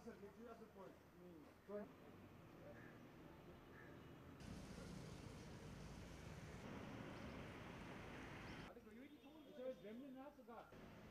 sir. That's the point. Go ahead. I think you already told me. So it's Gremlin now, so God.